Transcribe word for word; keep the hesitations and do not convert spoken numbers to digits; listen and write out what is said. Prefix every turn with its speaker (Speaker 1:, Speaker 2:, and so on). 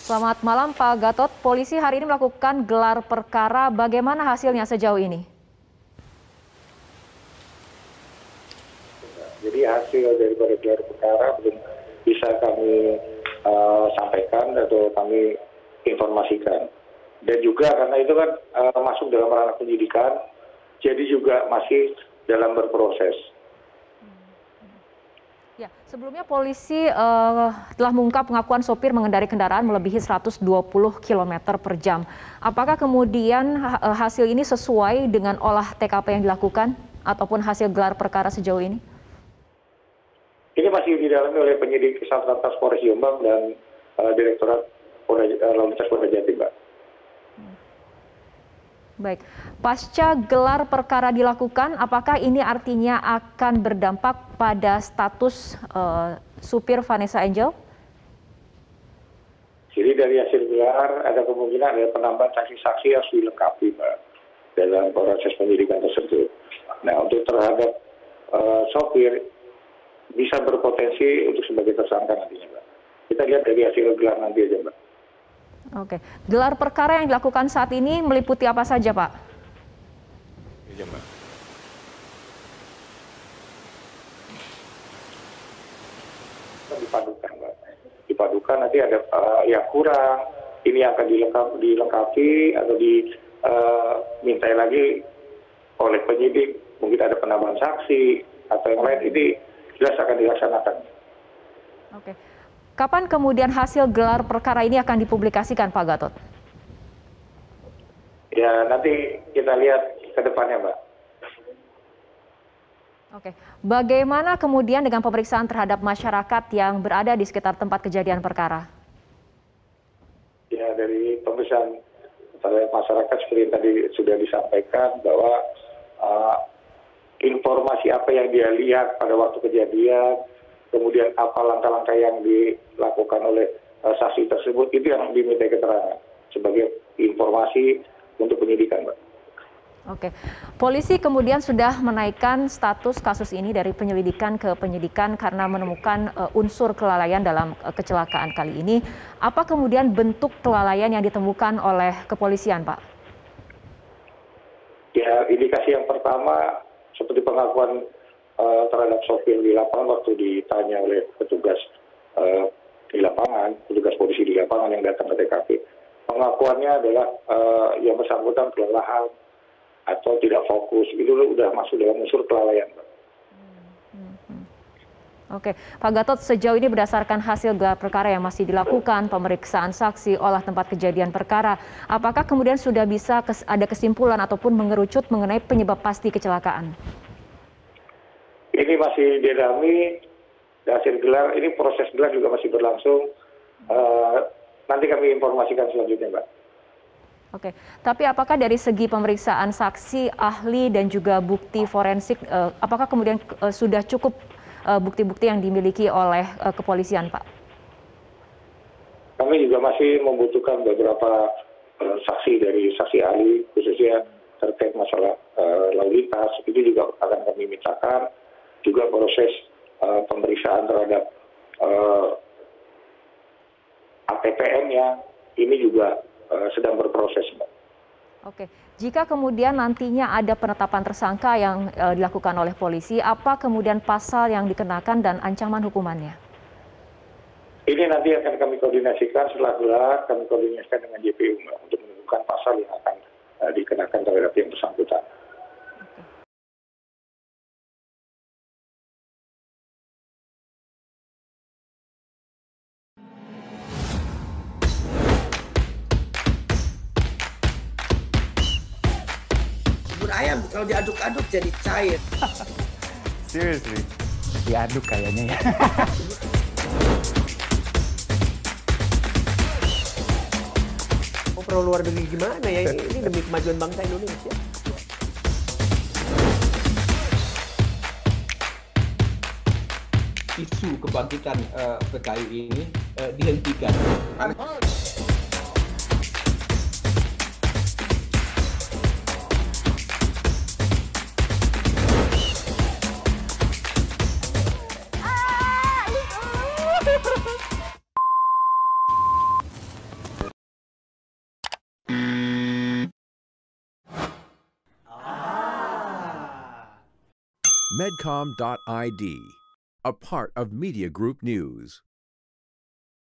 Speaker 1: Selamat malam Pak Gatot, polisi hari ini melakukan gelar perkara, bagaimana hasilnya sejauh ini?
Speaker 2: Jadi hasil daripada gelar perkara belum bisa kami uh, sampaikan atau kami informasikan. Dan juga karena itu kan uh, masuk dalam ranah penyidikan, jadi juga masih dalam berproses.
Speaker 1: Ya, sebelumnya polisi uh, telah mengungkap pengakuan sopir mengendarai kendaraan melebihi seratus dua puluh kilometer per jam. Apakah kemudian uh, hasil ini sesuai dengan olah T K P yang dilakukan ataupun hasil gelar perkara sejauh ini?
Speaker 2: Ini masih didalami oleh penyidik Satlantas Polres Jombang dan uh, Direktorat Polda, uh, Lalu Lintas Polda Jatim, Mbak.
Speaker 1: Baik, pasca gelar perkara dilakukan, apakah ini artinya akan berdampak pada status uh, supir Vanessa Angel?
Speaker 2: Jadi dari hasil gelar ada kemungkinan ada penambahan saksi-saksi yang harus dilengkapi, Mbak, dalam proses penyidikan tersebut. Nah, untuk terhadap uh, sopir bisa berpotensi untuk sebagai tersangka nantinya, Mbak. Kita lihat dari hasil gelar nanti aja, Mbak.
Speaker 1: Oke, gelar perkara yang dilakukan saat ini meliputi apa saja, Pak?
Speaker 2: Iya, Mbak. Dipadukan, Mbak. Dipadukan nanti ada uh, yang kurang, ini akan dilengkapi, dilengkapi atau dimintai uh, lagi oleh penyidik, mungkin ada penambahan saksi atau yang lain, ini jelas akan dilaksanakan.
Speaker 1: Oke. Kapan kemudian hasil gelar perkara ini akan dipublikasikan, Pak Gatot?
Speaker 2: Ya, nanti kita lihat ke depannya, Mbak.
Speaker 1: Oke. Bagaimana kemudian dengan pemeriksaan terhadap masyarakat yang berada di sekitar tempat kejadian perkara?
Speaker 2: Ya, dari pemeriksaan terhadap masyarakat seperti yang tadi sudah disampaikan bahwa uh, informasi apa yang dia lihat pada waktu kejadian, kemudian apa langkah-langkah yang dilakukan oleh uh, saksi tersebut, itu yang diminta keterangan sebagai informasi untuk penyidikan, Mbak.
Speaker 1: Oke, polisi kemudian sudah menaikkan status kasus ini dari penyelidikan ke penyidikan karena menemukan uh, unsur kelalaian dalam uh, kecelakaan kali ini. Apa kemudian bentuk kelalaian yang ditemukan oleh kepolisian, Pak?
Speaker 2: Ya, indikasi yang pertama seperti pengakuan uh, terhadap sopir di lapangan waktu ditanya oleh petugas uh, di lapangan, petugas polisi di lapangan yang datang ke T K P. Pengakuannya adalah uh, yang bersangkutan kelelahan atau tidak fokus, itu sudah masuk dalam unsur kelalaian, Pak.
Speaker 1: Hmm, hmm. Oke, Pak Gatot, sejauh ini berdasarkan hasil gelar perkara yang masih dilakukan, pemeriksaan saksi, olah tempat kejadian perkara, apakah kemudian sudah bisa kes ada kesimpulan ataupun mengerucut mengenai penyebab pasti kecelakaan?
Speaker 2: Ini masih didalami, hasil gelar, ini proses gelar juga masih berlangsung. Uh, nanti kami informasikan selanjutnya, Mbak.
Speaker 1: Oke, tapi apakah dari segi pemeriksaan saksi, ahli, dan juga bukti forensik, uh, apakah kemudian uh, sudah cukup bukti-bukti uh, yang dimiliki oleh uh, kepolisian, Pak?
Speaker 2: Kami juga masih membutuhkan beberapa uh, saksi dari saksi ahli, khususnya terkait masalah uh, lalu lintas, itu juga akan kami mintakan. Juga proses uh, pemeriksaan terhadap uh, A T P M-nya, ini juga uh, sedang berproses, Mbak.
Speaker 1: Oke, jika kemudian nantinya ada penetapan tersangka yang uh, dilakukan oleh polisi, apa kemudian pasal yang dikenakan dan ancaman hukumannya?
Speaker 2: Ini nanti akan kami koordinasikan setelah gelar, kami koordinasikan dengan J P U, Mbak, untuk menentukan pasal yang akan uh, dikenakan terhadap yang bersangkutan.
Speaker 3: Ayam kalau diaduk-aduk jadi cair.
Speaker 4: Seriously, diaduk kayaknya ya.
Speaker 3: Oh, perlu luar negeri gimana ya? Ini demi kemajuan bangsa Indonesia.
Speaker 5: Isu kebangkitan uh, P K I ini uh, dihentikan.
Speaker 6: medcom dot I D, a part of Media Group News.